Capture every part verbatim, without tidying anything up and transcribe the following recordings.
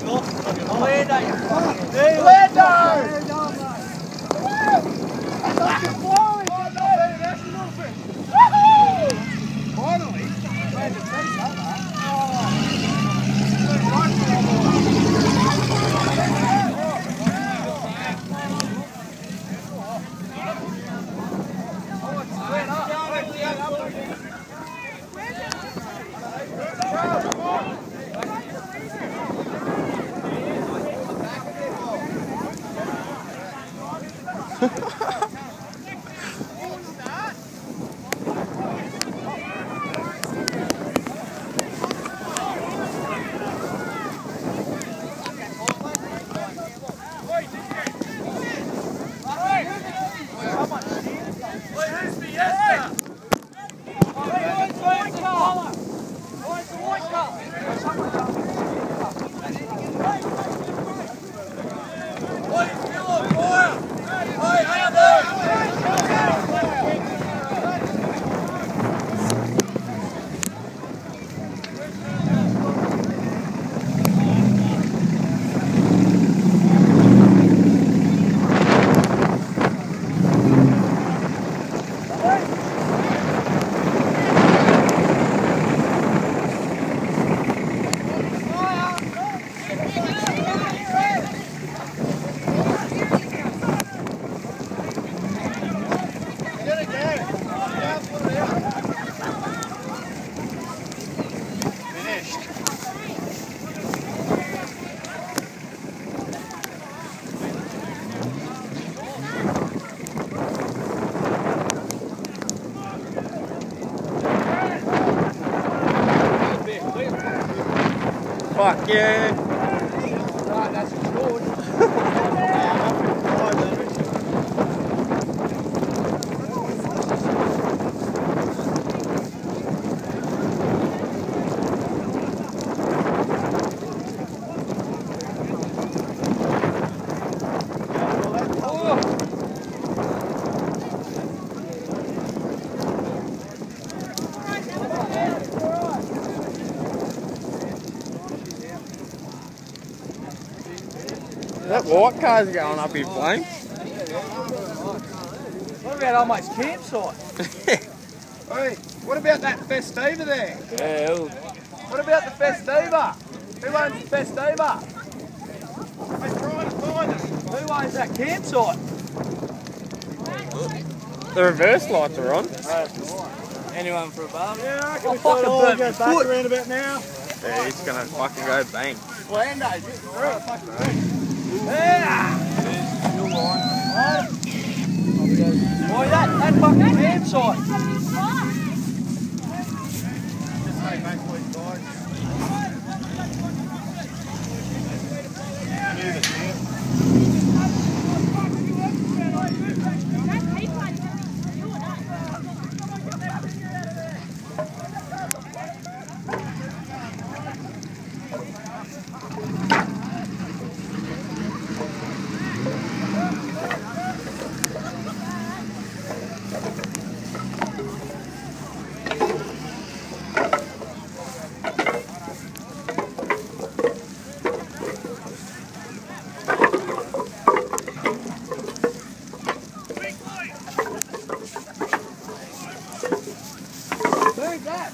Lando, you fucking deal. Lando! I like it blowing. Oh, no, baby, that's a little bit. Woohoo! Finally. Made the tree cover. Oh. Fuck yeah. Right, that's good. That white car's going up in flames. What about Almost campsite? Hey, what about that Festiva there? Yeah. What about the Festiva? Who owns the Festiva? We're trying to find it. Who owns that campsite? The reverse lights are on. Anyone for a barbecue? Yeah, I Oh, can fucking all burnt go my back foot. around about now. Yeah, he's gonna fucking go bang. Lando, get through. Yeah! Boy, that, that fucking campsite. Just stay back, please, guys. Move it, yeah. Who's that?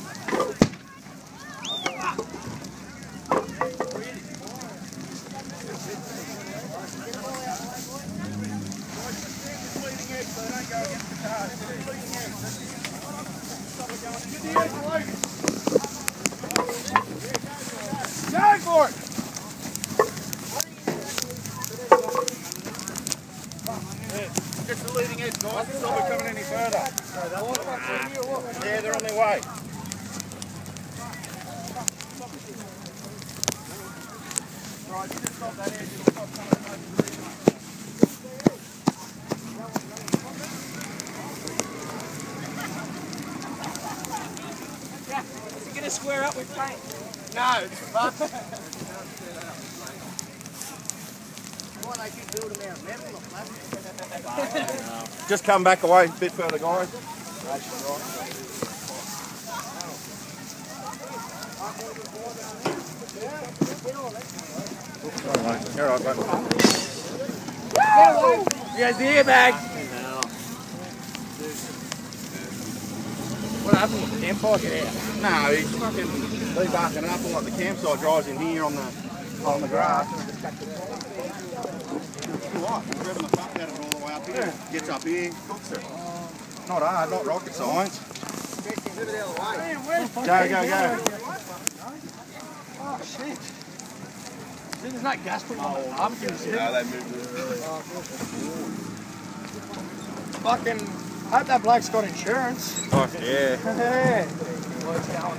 Go for it! Just the leading edge, guys. It's not coming any further. Yeah, they're on their way. Right, you just stop that edge. It'll stop coming over the leading edge. Is he going to square up with paint? No, it's fun. Just come back away a bit further, guys. We'll You're right, mate. Here's the airbag. What happened with the campfire? Get out. No, he's fucking he's barking up all like the campsite drives in here on the on the grass. What? He's revving the fuck out of it all the way up here. Yeah. Gets up here, cooks it. Not hard, not rocket science. Go, go, go. Oh shit. There's no gas put on the barbecue, is there? No, they moved it. Fucking hope that bloke's got insurance. Fuck yeah. Hey. What's going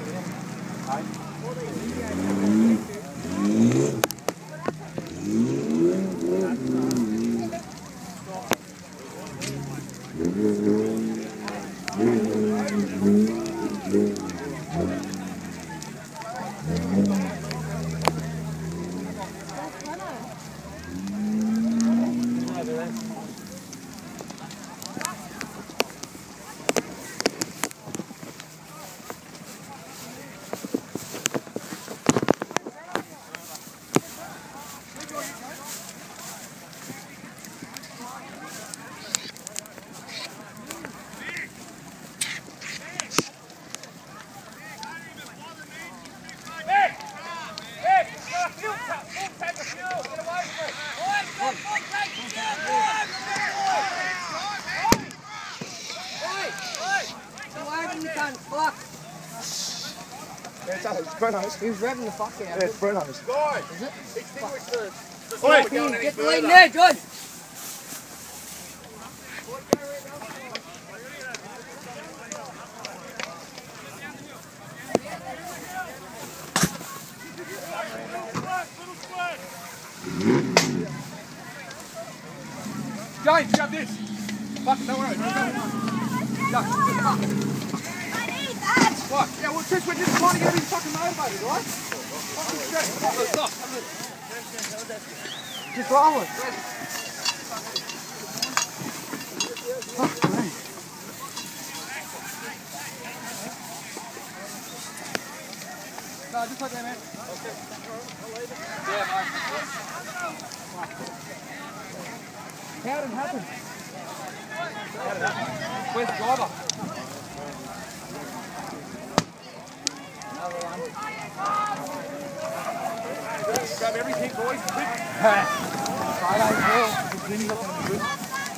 He was revving the fuck out. Yeah, it's Bruno's. Guys, is it? Extinguish the... Oi, get the lead in there, good. James, grab this. Fuck, don't worry. Go. What? Yeah, well, Chris, we're just trying to get everything fucking motivated, right? Fucking straight. Stop, stop. Just roll it. Fuck me. No, just like that, man. Okay. Yeah, mate. How did it happen? How did it happen? Where's the driver? Another one. Grab everything, boys. Quick. Friday, well, the wind's not going to be good.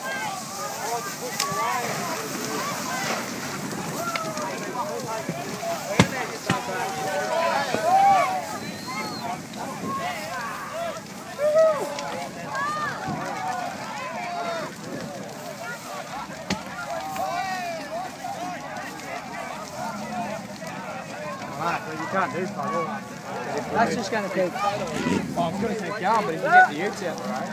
Right, well, you can't do fuck all. That's just going to keep. Oh, I'm going to keep going, but if you get the utes out the road.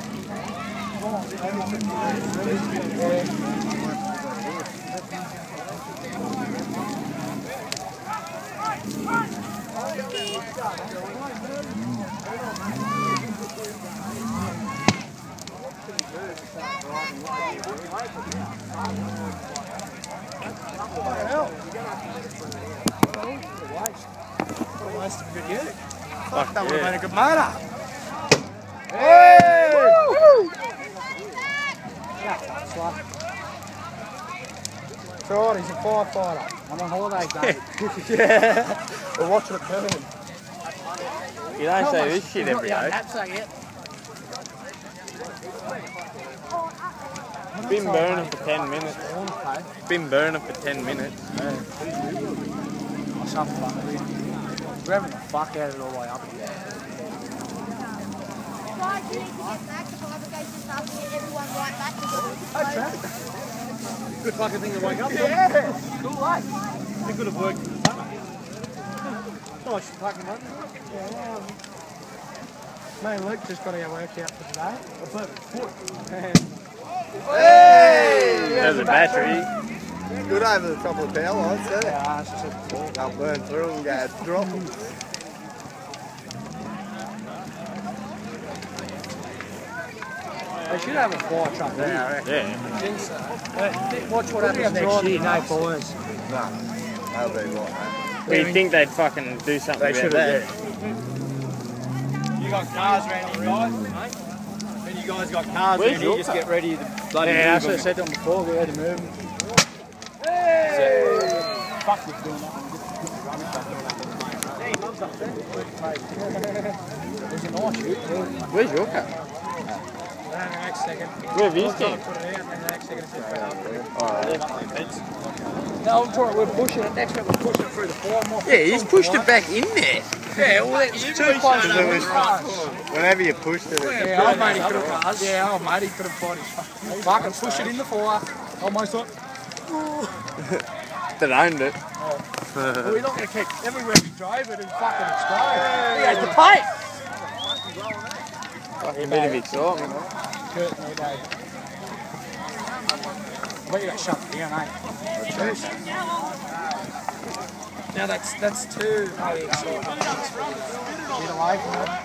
What the hell? Waste of a good ute. Fuck, that would have been a good motor. Hey! Woo! Yeah, slap. It's alright, he's a firefighter. I'm on holiday, Dave. Yeah. We're watching it burn. You don't say this shit every day. It's been burning for ten minutes. It's been burning for ten minutes. Yeah. Some fuck with revving the fuck out of it all the way up here. Guys, you need to get back. The fibre goes just up and get everyone right back to the Good fucking thing to wake up. Yeah. Cool light. It could have worked in the summer. Nice fucking one. Yeah. Me and Luke just got our workout for today. I put foot. Hey! There's a battery. Good over the top of the power lines, isn't it? Yeah, it's just They'll burn through and go drop them. They should have a fire truck there. Yeah. I think so. Watch what happens next year, no fires. No, that'll be right, mate. But you'd think they'd fucking do something They about should that. have, You got cars around here, guys, mate. When you guys got cars Where's around here, your just car? get ready to bloody Yeah, that's move what I them. said to them before, we had to move them. Hey! Fuck this doing that one. There's a nice shoot. Where's your car? The next second. Where have you stand? Put it out and then the next second it's just back up. Alright. No, I'm talking, we're pushing it. Next week we're pushing it through the floor more. Yeah, he's pushed it back in there. Yeah, well, it's too close to the cars. Whenever you pushed it, Yeah, old matey could have. Yeah, old matey could have fought his fucking push it in the fire. Almost like. that owned it. Well, we're not going to keep everywhere we drove it and fucking explode. He has the paint. Fucking bit of excitement. Kurt, no day. I bet you got shut down, eh? Now that's that's two. Oh, yeah, sure. Get away from it.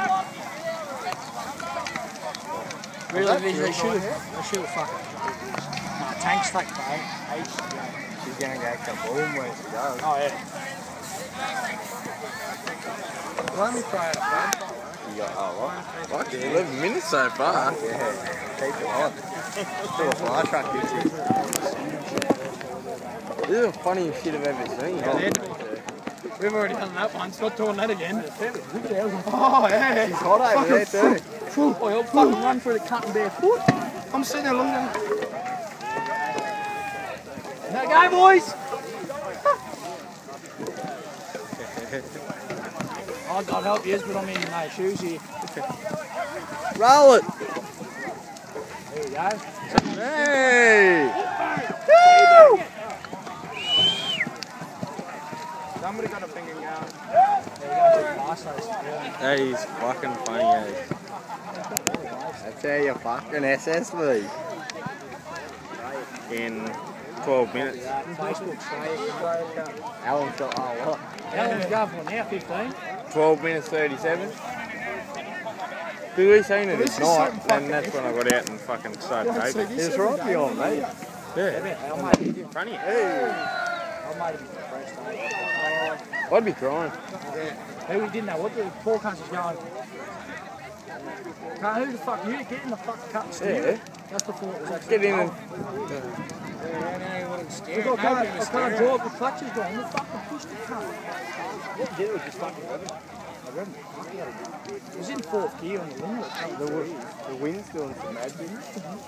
Really, they, they should have. They should have fucking. Nah, tank's like bro. She's gonna go kaboom when she goes. Oh yeah. Let me try it, man. You got, oh, what? Fuck, eleven minutes so far. Yeah, Keep it on. Do a fly truck, you two. This is the funniest shit I've ever seen. we've already done that once, not doing that again. Oh, yeah. She's hot over there too. Full oil, fucking run through the cut and barefoot. I'm sitting there looking at it. Now go, boys! Oh, God help you, but I'm in my shoes here. Roll it! There you go. Hey! Somebody got a finger going. There you go, nice those. That is fucking funny, eh? That's how you fucking S S V. In twelve minutes. Facebook's Alan's got, oh what? Alan's going for now, fifteen. twelve minutes thirty-seven. Did we seen it this night, and that's when I got out and fucking started vaping. It was right behind me. Yeah. I'll make it. In front of you. I'll make it first. I'd be crying. Hey, we didn't know what the forecast was going. Can't, who the fuck, you get in the fucking cut and steer it. That's before it was actually Get in and... we got, can't, I can't draw up the clutches going, we fucking pushed the car. What we did was just fucking rev it. I rev it. It was in fourth gear on the limit. The, the wind's doing some mad things.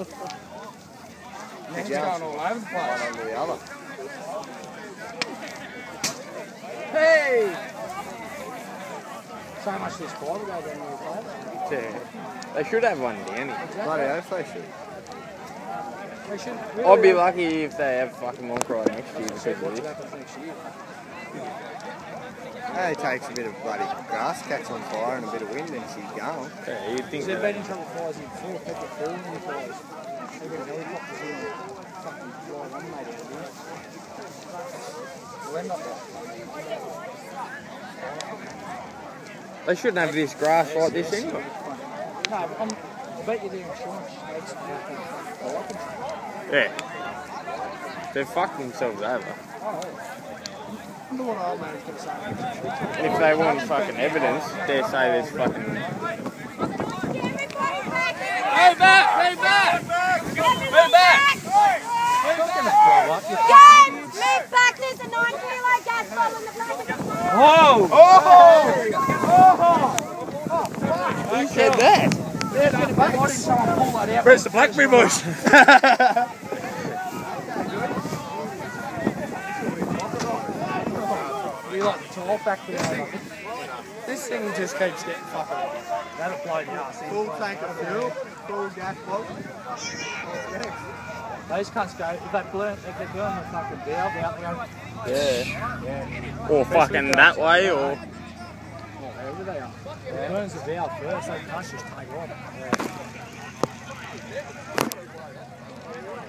It's going all over the place. One on the other. Hey! So much this fibre go down the play. Yeah. They should have one down here. Bloody oath they should. They should I'd be lucky if they have fucking Monkerai next year because of this. It only takes a bit of bloody grass catch on fire and a bit of wind and she's going. Yeah, you'd think They've that. been in trouble fires in four people falling in the fires. They've got helicopters in fucking flying on mate out here. Well, not that. They shouldn't have this grass like this anyway. No, but I'm, I bet you their insurance states Yeah. They've fucked themselves over. I wonder what old man's going to say. If they want fucking evidence, they say there's fucking... Hey back! Hey back! Hey back! Gas! Move back, there's a nine kilo gas bomb in the back of the car. Whoa! Oh! Who said that? Press the Blackberry boys. We like the tall factory. This thing just keeps getting fucking. That'll blow the ass. Full tank of fuel, full gas block. Those cunts go, if they burn, if they burn the fucking valve out, they go, Yeah. Or fucking that way, or... wherever they are. It burns the valve first, they can't just take off.